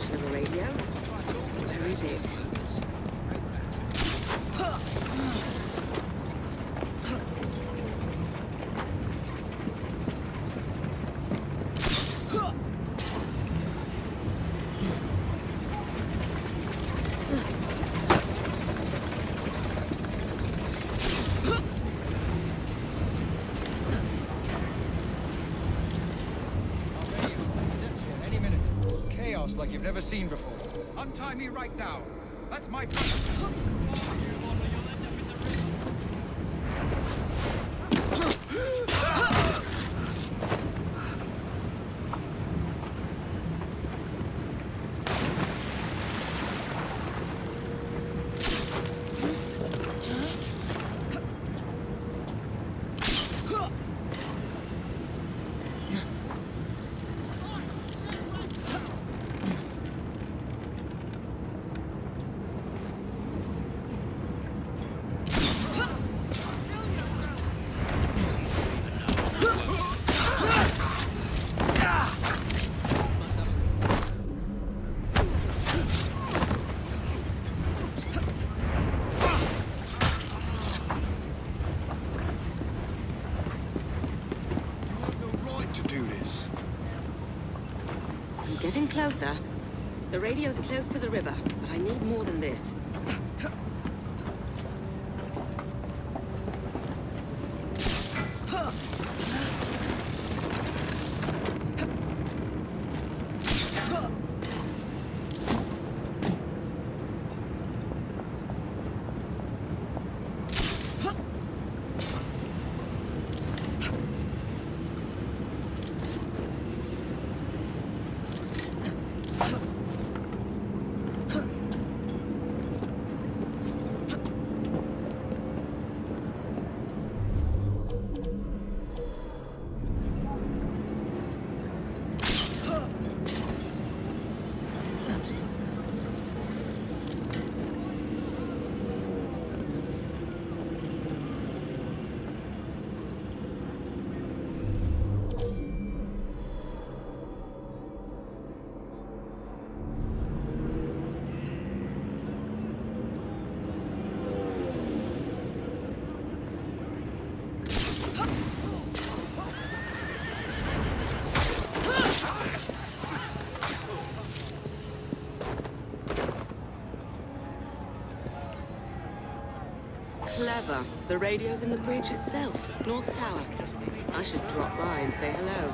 mention of a radio. Where is it? Like you've never seen before. Untie me right now. That's my plan. Getting closer. The radio's close to the river, but I need more than this. Clever. The radio's in the bridge itself, North Tower. I should drop by and say hello.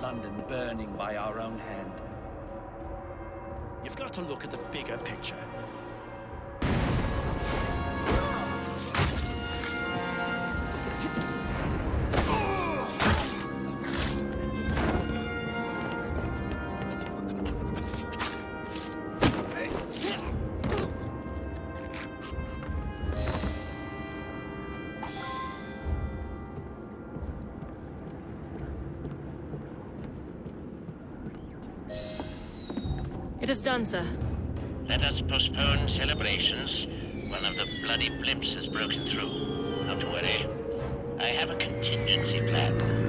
London burning by our own hand. You've got to look at the bigger picture. It is done, sir. Let us postpone celebrations. One of the bloody blimps has broken through. Not to worry. I have a contingency plan.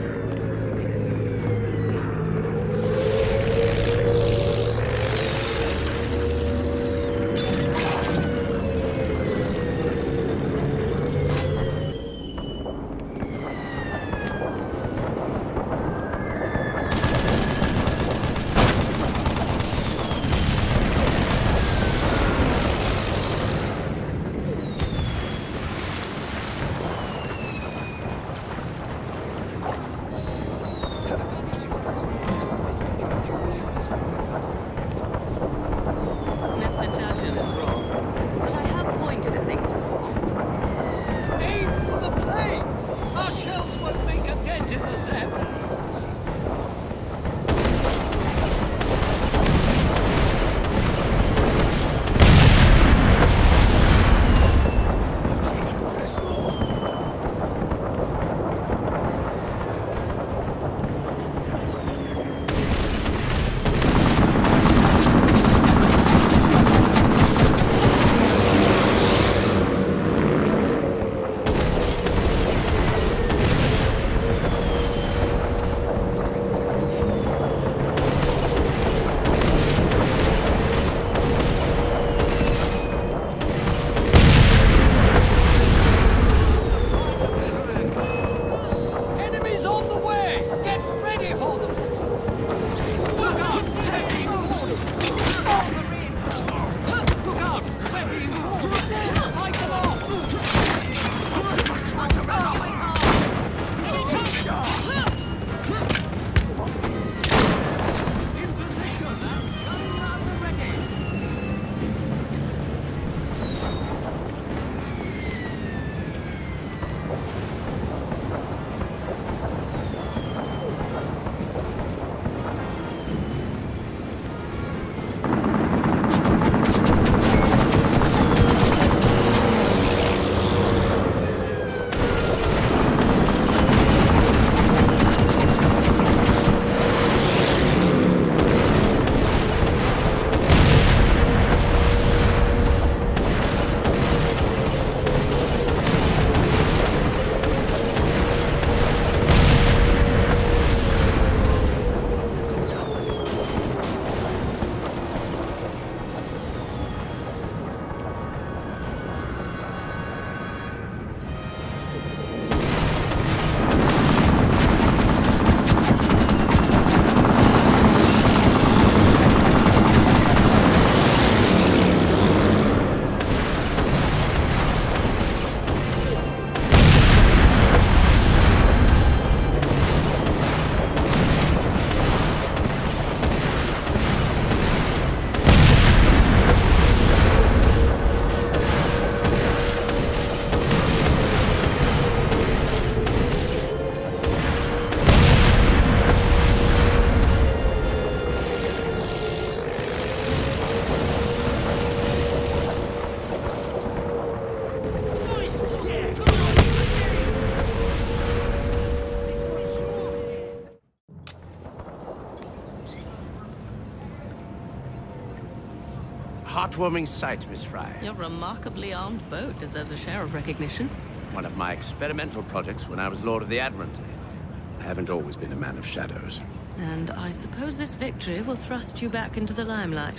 Heartwarming sight, Miss Fry. Your remarkably armed boat deserves a share of recognition. One of my experimental projects when I was Lord of the Admiralty. I haven't always been a man of shadows. And I suppose this victory will thrust you back into the limelight.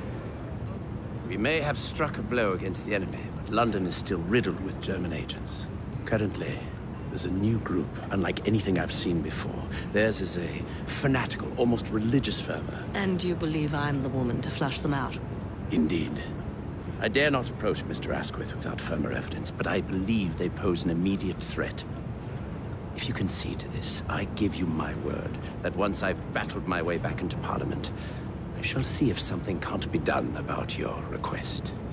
We may have struck a blow against the enemy, but London is still riddled with German agents. Currently, there's a new group, unlike anything I've seen before. Theirs is a fanatical, almost religious fervor. And you believe I'm the woman to flush them out? Indeed. I dare not approach Mr. Asquith without firmer evidence, but I believe they pose an immediate threat. If you concede to this, I give you my word that once I've battled my way back into Parliament, I shall see if something can't be done about your request.